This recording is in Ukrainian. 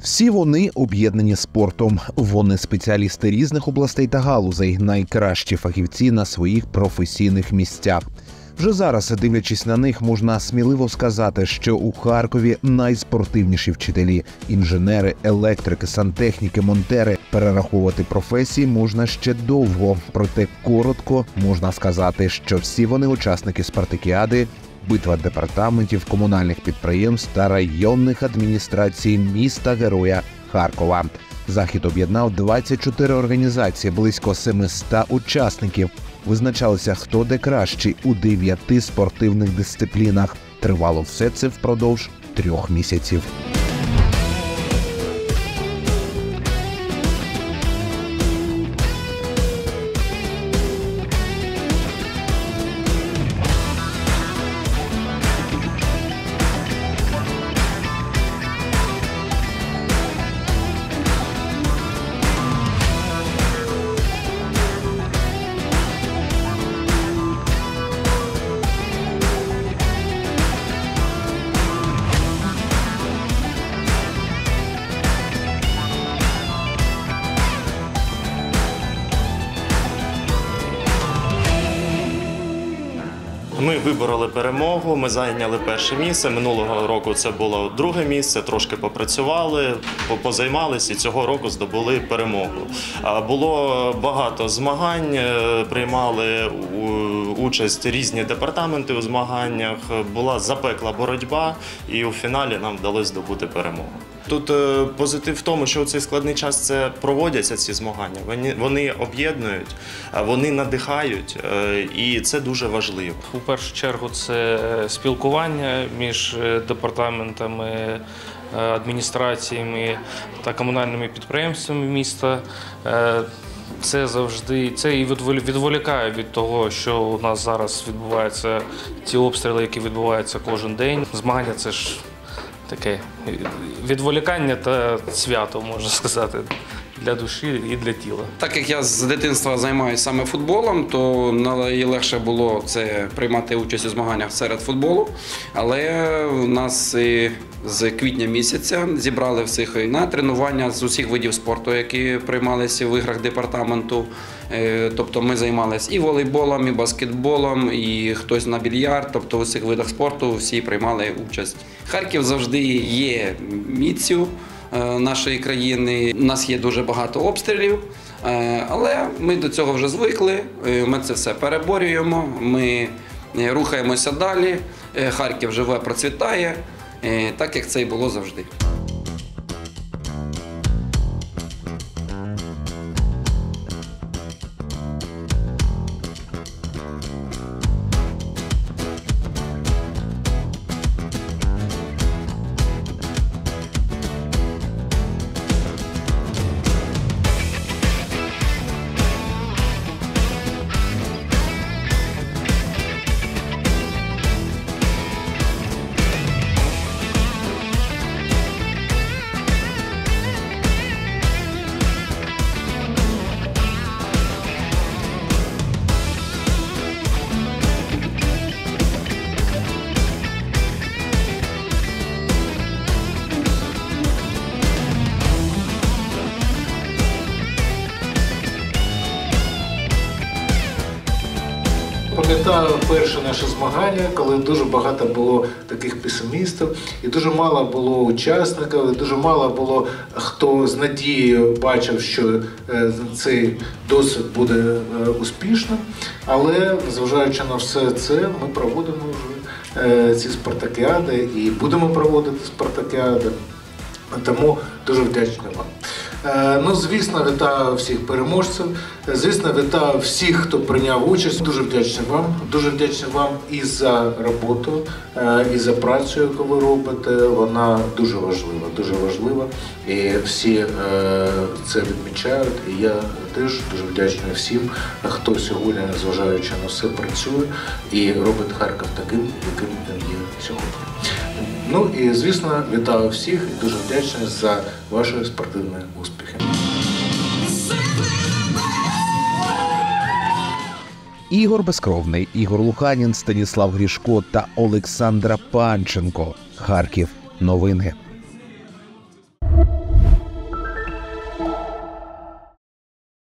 Всі вони об'єднані спортом. Вони спеціалісти різних областей та галузей, найкращі фахівці на своїх професійних місцях. Вже зараз, дивлячись на них, можна сміливо сказати, що у Харкові найспортивніші вчителі – інженери, електрики, сантехніки, монтери. Перераховувати професії можна ще довго, проте коротко можна сказати, що всі вони учасники спартакіади, битва департаментів, комунальних підприємств та районних адміністрацій міста-героя Харкова. Захід об'єднав 24 організації, близько 700 учасників. Визначалося, хто де кращий у 9 спортивних дисциплінах. Тривало все це впродовж 3 місяців. Ми вибороли перемогу, ми зайняли перше місце. Минулого року це було друге місце, трошки попрацювали, позаймалися і цього року здобули перемогу. Було багато змагань, приймали участь різні департаменти у змаганнях, була запекла боротьба і у фіналі нам вдалося здобути перемогу. Тут позитив в тому, що у цей складний час це проводяться ці змагання, вони об'єднують, вони надихають і це дуже важливо. У першу чергу це спілкування між департаментами, адміністраціями та комунальними підприємствами міста. Це завжди і відволікає від того, що у нас зараз відбуваються ці обстріли, які відбуваються кожен день. Змагання – це ж таке відволікання та свято, можна сказати, для душі і для тіла. Так як я з дитинства займаюся саме футболом, то найлегше було це приймати участь у змаганнях серед футболу. Але в нас з квітня місяця зібрали всіх на тренування з усіх видів спорту, які приймалися в іграх департаменту. Тобто ми займалися і волейболом, і баскетболом, і хтось на більярд, тобто в усіх видах спорту всі приймали участь. Харків завжди є міцю нашої країни. У нас є дуже багато обстрілів, але ми до цього вже звикли, ми це все переборюємо, ми рухаємося далі, Харків живе, процвітає, так як це і було завжди. Пам'ятаю перші наші змагання, коли дуже багато було таких песимістів, і дуже мало було учасників, і дуже мало було хто з надією бачив, що цей досвід буде успішним. Але, зважаючи на все це, ми проводимо вже ці спартакіади і будемо проводити спартакіади. Тому дуже вдячний вам. Ну, звісно, вітаю всіх переможців, звісно, вітаю всіх, хто прийняв участь. Дуже вдячний вам і за роботу, і за працю, яку ви робите. Вона дуже важлива, і всі це відмічають. І я теж дуже вдячний всім, хто сьогодні, незважаючи на все, працює і робить Харків таким, яким він є сьогодні. Ну і, звісно, вітаю всіх і дуже вдячний за ваші спортивні успіхи. Ігор Безкровний, Ігор Луханін, Станіслав Грішко та Олександра Панченко. Харків. Новини. Україна.